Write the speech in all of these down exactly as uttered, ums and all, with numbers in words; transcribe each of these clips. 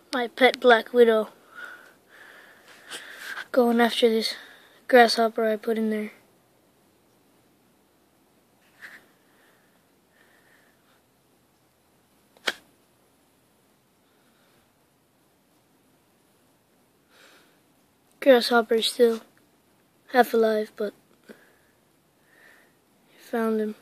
my pet black widow going after this grasshopper I put in there. Grasshopper is still half alive, but I found him.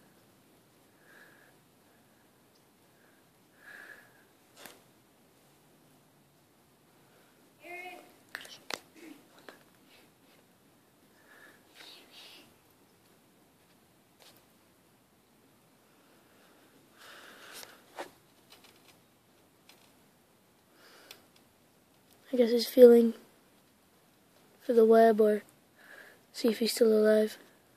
I guess he's feeling for the web or see if he's still alive.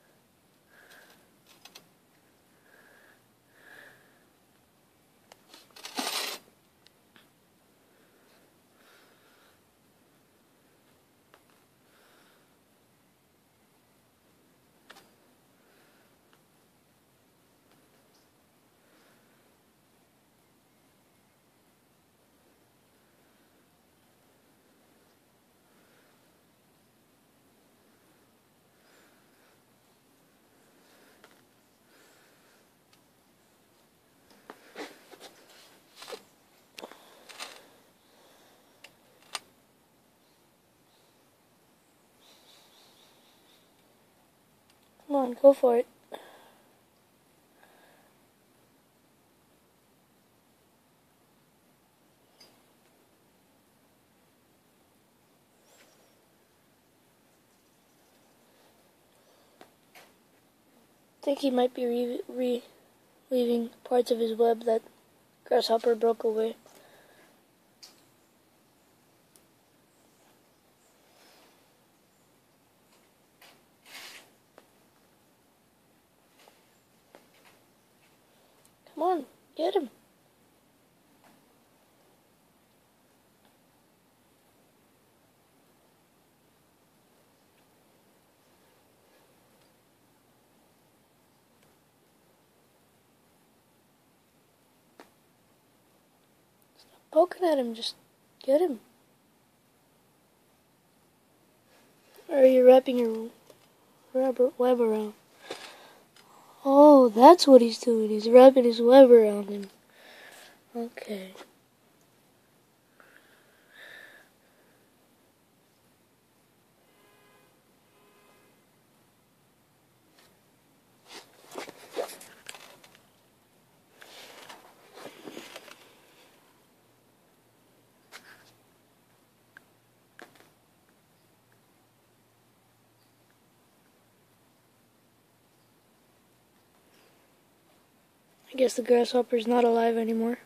Come on, go for it. I think he might be re, re leaving parts of his web that Grasshopper broke away. Come on, get him. Stop poking at him, just get him. Or are you wrapping your rubber web around? Oh, that's what he's doing. He's wrapping his web around him. Okay. I guess the grasshopper's not alive anymore.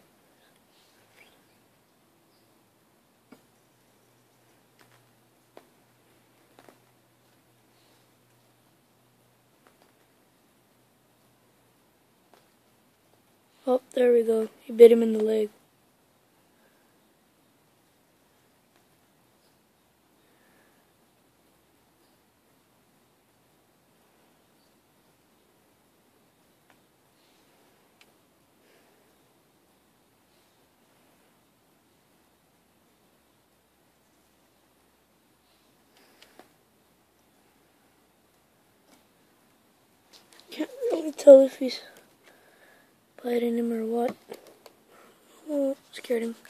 Oh, there we go. He bit him in the leg. Can't really tell if he's biting him or what. Oh, scared him.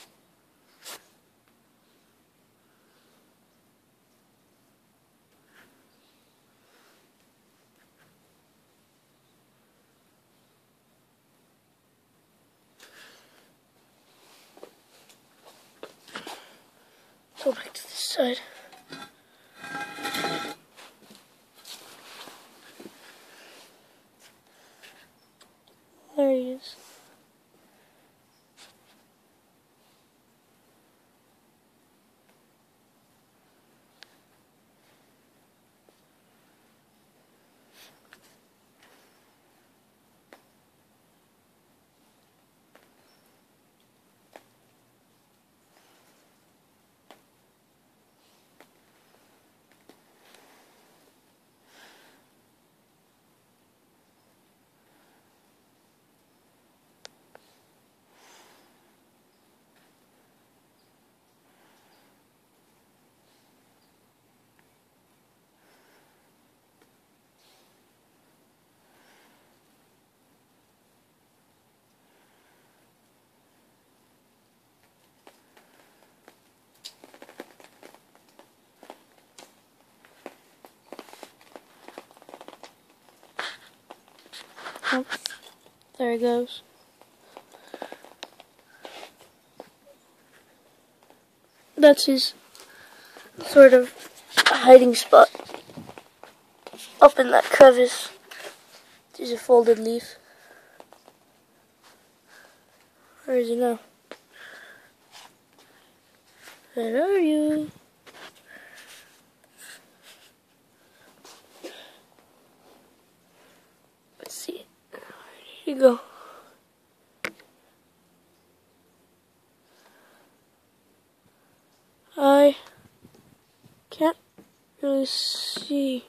Go back to this side. There he is. Oh, there he goes. That's his sort of hiding spot. Up in that crevice. There's a folded leaf. Where is he now? Where are you? Let's see. Here you go. I can't really see.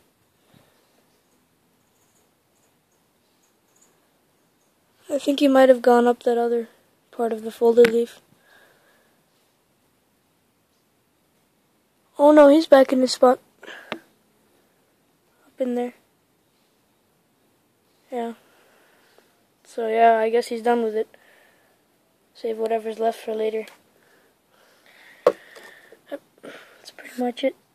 I think he might have gone up that other part of the folded leaf. Oh no, he's back in his spot. Up in there. Yeah. So yeah, I guess he's done with it. Save whatever's left for later. That's pretty much it.